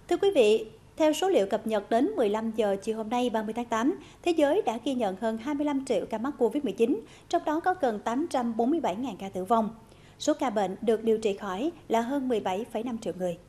Thưa quý vị, theo số liệu cập nhật đến 15 giờ chiều hôm nay 30 tháng 8, thế giới đã ghi nhận hơn 25 triệu ca mắc Covid-19, trong đó có gần 847.000 ca tử vong. Số ca bệnh được điều trị khỏi là hơn 17,5 triệu người.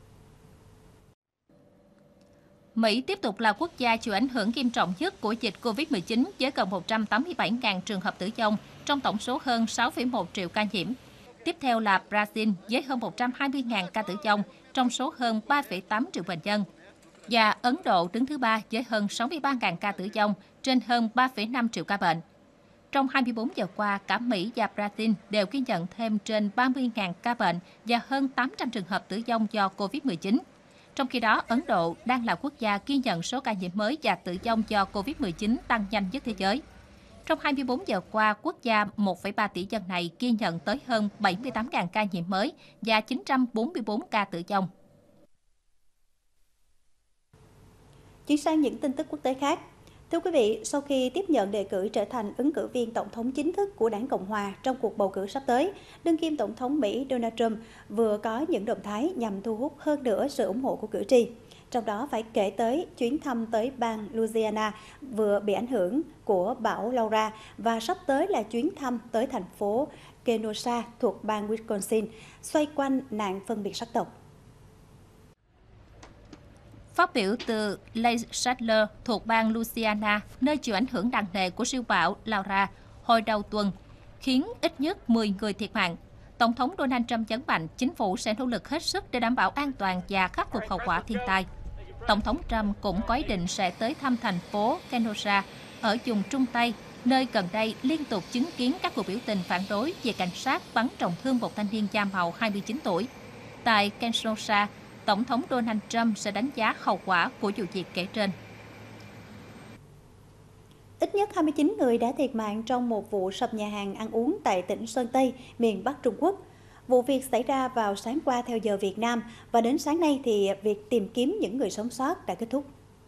Mỹ tiếp tục là quốc gia chịu ảnh hưởng nghiêm trọng nhất của dịch Covid-19 với gần 187.000 trường hợp tử vong trong tổng số hơn 6,1 triệu ca nhiễm. Tiếp theo là Brazil với hơn 120.000 ca tử vong trong số hơn 3,8 triệu bệnh nhân. Và Ấn Độ đứng thứ ba với hơn 63.000 ca tử vong trên hơn 3,5 triệu ca bệnh. Trong 24 giờ qua, cả Mỹ và Brazil đều ghi nhận thêm trên 30.000 ca bệnh và hơn 800 trường hợp tử vong do Covid-19. Trong khi đó, Ấn Độ đang là quốc gia ghi nhận số ca nhiễm mới và tử vong do Covid-19 tăng nhanh nhất thế giới. Trong 24 giờ qua, quốc gia 1,3 tỷ dân này ghi nhận tới hơn 78.000 ca nhiễm mới và 944 ca tử vong. Chuyển sang những tin tức quốc tế khác. Thưa quý vị, sau khi tiếp nhận đề cử trở thành ứng cử viên tổng thống chính thức của đảng Cộng hòa trong cuộc bầu cử sắp tới, đương kim tổng thống Mỹ Donald Trump vừa có những động thái nhằm thu hút hơn nữa sự ủng hộ của cử tri. Trong đó phải kể tới chuyến thăm tới bang Louisiana vừa bị ảnh hưởng của bão Laura và sắp tới là chuyến thăm tới thành phố Kenosha thuộc bang Wisconsin, xoay quanh nạn phân biệt sắc tộc. Phát biểu từ Lake Sadler thuộc bang Louisiana, nơi chịu ảnh hưởng nặng nề của siêu bão Laura hồi đầu tuần, khiến ít nhất 10 người thiệt mạng, Tổng thống Donald Trump nhấn mạnh chính phủ sẽ nỗ lực hết sức để đảm bảo an toàn và khắc phục hậu quả thiên tai. Tổng thống Trump cũng có ý định sẽ tới thăm thành phố Kenosha ở vùng Trung Tây, nơi gần đây liên tục chứng kiến các cuộc biểu tình phản đối về cảnh sát bắn trọng thương một thanh niên da màu 29 tuổi. Tại Kenosha, Tổng thống Donald Trump sẽ đánh giá hậu quả của vụ việc kể trên. Ít nhất 29 người đã thiệt mạng trong một vụ sập nhà hàng ăn uống tại tỉnh Sơn Tây, miền Bắc Trung Quốc. Vụ việc xảy ra vào sáng qua theo giờ Việt Nam và đến sáng nay thì việc tìm kiếm những người sống sót đã kết thúc.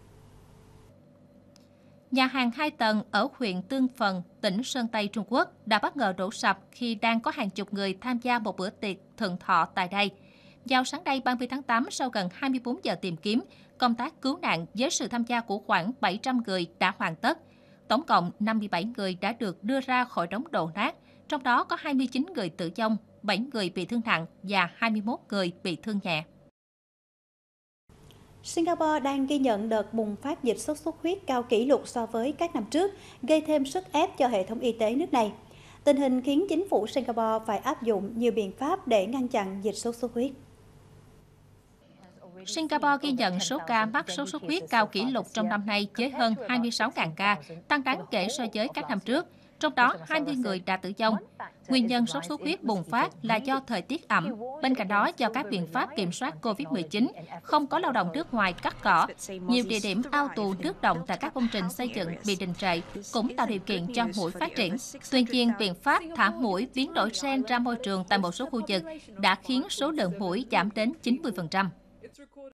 Nhà hàng 2 tầng ở huyện Tương Phần, tỉnh Sơn Tây, Trung Quốc đã bất ngờ đổ sập khi đang có hàng chục người tham gia một bữa tiệc thượng thọ tại đây. Vào sáng nay 30 tháng 8, sau gần 24 giờ tìm kiếm, công tác cứu nạn với sự tham gia của khoảng 700 người đã hoàn tất. Tổng cộng 57 người đã được đưa ra khỏi đống đổ nát, trong đó có 29 người tử vong, 7 người bị thương nặng và 21 người bị thương nhẹ. Singapore đang ghi nhận đợt bùng phát dịch sốt xuất huyết cao kỷ lục so với các năm trước, gây thêm sức ép cho hệ thống y tế nước này. Tình hình khiến chính phủ Singapore phải áp dụng nhiều biện pháp để ngăn chặn dịch sốt xuất huyết. Singapore ghi nhận số ca mắc sốt xuất huyết cao kỷ lục trong năm nay với hơn 26.000 ca, tăng đáng kể so với các năm trước, trong đó 20 người đã tử vong. Nguyên nhân sốt xuất huyết bùng phát là do thời tiết ẩm, bên cạnh đó do các biện pháp kiểm soát COVID-19, không có lao động nước ngoài cắt cỏ. Nhiều địa điểm ao tù nước động tại các công trình xây dựng bị đình trệ, cũng tạo điều kiện cho muỗi phát triển. Tuy nhiên, biện pháp thả muỗi biến đổi gen ra môi trường tại một số khu vực đã khiến số lượng muỗi giảm đến 90%.